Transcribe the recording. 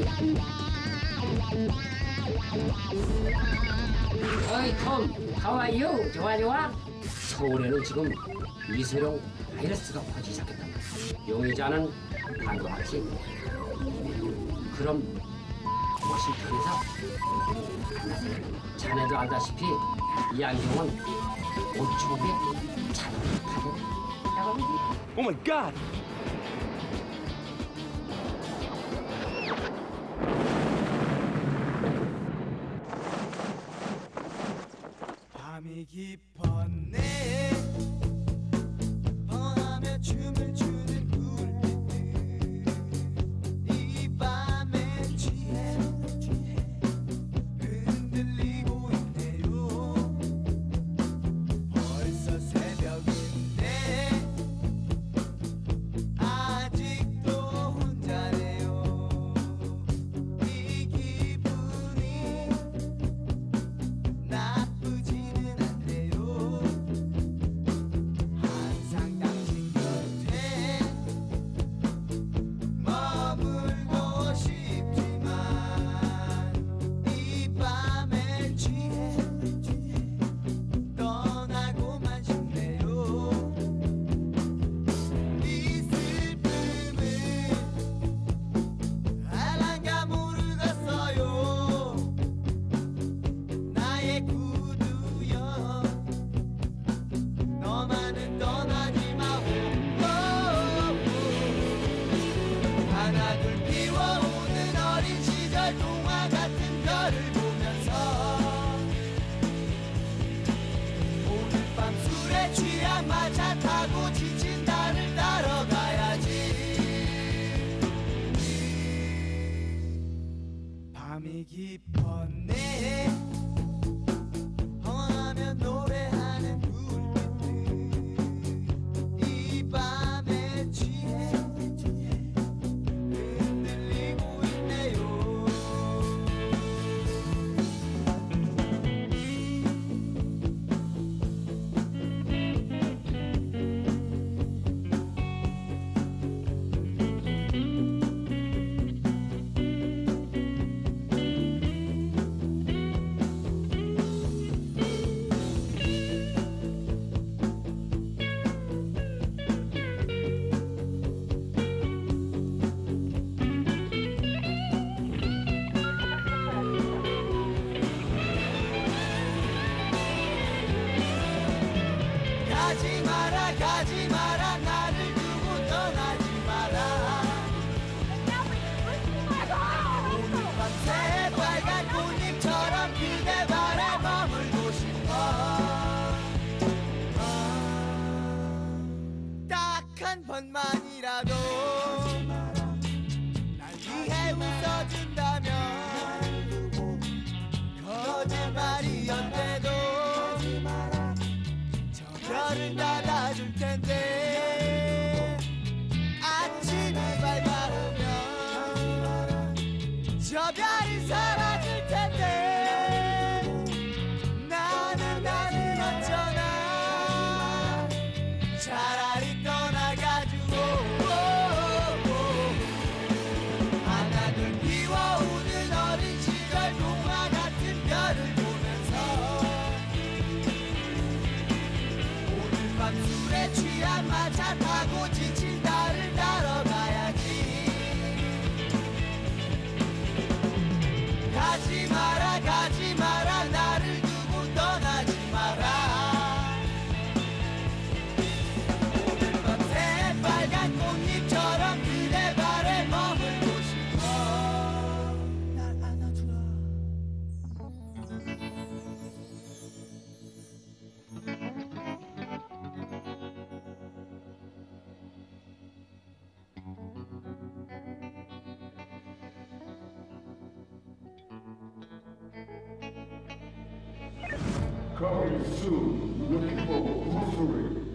어이 톰, how are you? 좋아 좋아? 서울에는 지금 미세령 바이러스가 퍼지기 시작했다. 용의자는 안도하지. 그럼 워싱턴에서 자네도 알다시피 이 안경은 옷주먹에 자동으로 파괴. Oh my God! 밤이 깊었네 뻔하며 춤을 추는 불빛들 이 밤에 취해 흔들리고 있네요 벌써 새벽인데 아직도 혼자네요 이 기분이 나쁘지는 않네요 항상 당신 곁에 머물고 싶지만 이 밤에 취해 떠나고만 싶네요 이 슬픔을 알란가 모르겠어요 나의 구두여 너만은 떠나지 마오 하나둘 피워오는 어린 시절 동화 같은 별을 보면서 오늘 밤 술에 취한 마차 타고 지친 나를 따라가야지 밤이 깊었네 험하면 노래하는 불빛들 이 밤에 취해 흔들리고 있네요 가지 마라 나를 두고 떠나지 마라 오늘 밤 새빨간 꽃잎처럼 그대 발에 머물고 싶어 딱 한 번만이라도 날 위해 웃어준다면 거짓말이었대도 저 별을 닫아줄 텐데 아침이 밝아오면 저 별이 사라질 텐데 나는 어쩌나 차라리 떠나가지고 하나둘 피워오는 어린 시절 동화 같은 별을 보면서 오늘 밤 술에 취한 마차 타고 지친 나를 따라가야지 가지 마라 나를 두고 떠나지 마라 오늘 밤 새빨간 꽃잎처럼 그대 발에 머물고 싶어 날 안아주라 Coming soon, looking for Bruce